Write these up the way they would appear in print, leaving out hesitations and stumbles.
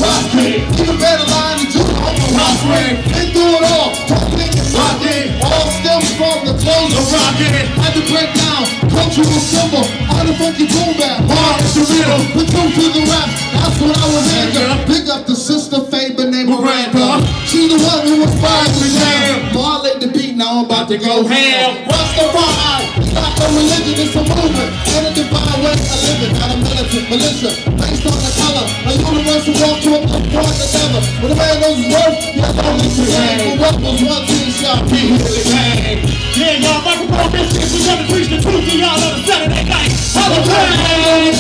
Rocky. Even better line than Judah on the rock ring. Been through it all, talking and rocking. All stems from the clothes of rocking. Had to break down cultural symbol. All the funky boom bap, hard and surreal. Put through to the rap, that's what I was into. Big up the sister Faber named Miranda. She the one who inspired me down. Ball at the beat, now I'm about to go ham. Rastafari, not a religion, it's a movement. And a divine way of living, not a militant militia. Based on the color, a universal walk to a point together. When a man knows his worth, he has only to gain. For what was once his shall be his again. Yeah, y'all, microphone business, we gotta preach the truth to y'all on a Saturday night. Hallelujah!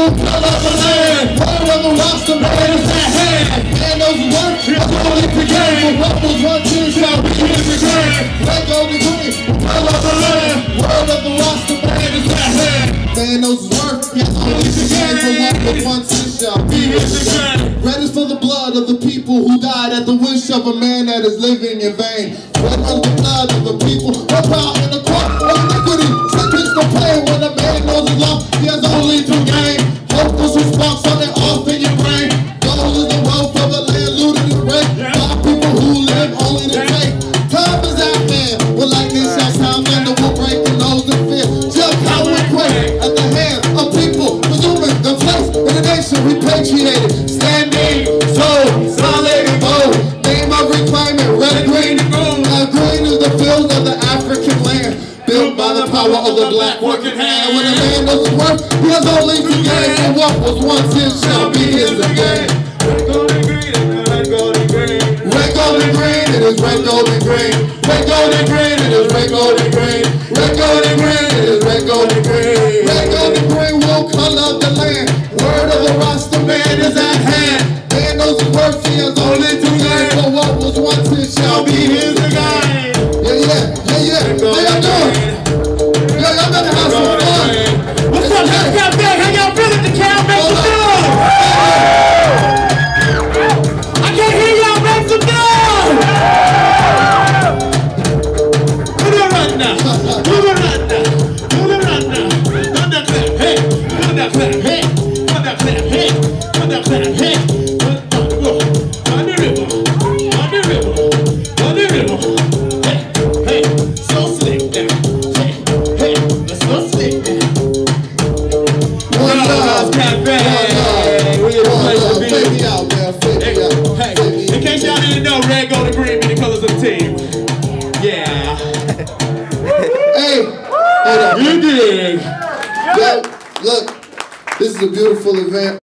Word of the Rasta man is at hand. Man knows his worth, he has only to gain. For what was once his shall be his again. Red, gold, and green, word of the land. Word of the Rasta man is at hand. Man knows his worth, he has only to gain. For what was once his shall be his again. Red is for the blood of the people who died at the wish of a man that is living in vain. Red is the blood of the people who are proud in the court of iniquity. Sentence to play when a man knows his law, he has only to gain. Hope this will spark something off in your brain. Gold is the wealth of the land, looted and raped. By people who live only to take. Time is at hand, when lightning shall sound, thunder will break the nose and fear. Just how we quake at the hands of people, presuming the place in the nation repatriated. Standing tall, solid and bold. Name of reclaiming, red, green, and gold. Green is the field of the African land, built by the power of the black working hand. When a man knows his worth, he has only to gain. And what was once his shall be his again. Red, gold, and green, red, gold, and green. Red, gold, and green, it is red, gold, and green. Red, gold, and green, it is red, gold, and green. Red, gold, and green, it is red, gold, and green. Red, gold, and green will color the land. Word of the Rasta man is at hand. Man knows his worth, he has only to gain. For what was once his shall be his again. Yeah. How y'all doing? Yo, y'all better have some fun. What's up, let's get back. How y'all feeling? The cow make some noise. I can't hear y'all make some noise. Do the run now. Do the run now. Do the run now. Run that clap, hey. Run that clap, hey. Run that clap, hey. Run that clap, hey. On the river. On the river. On the river. In case y'all didn't know, red, gold, and green be the colors of the team. Yeah. Hey, hold up. You dig. Yo, look, this is a beautiful event.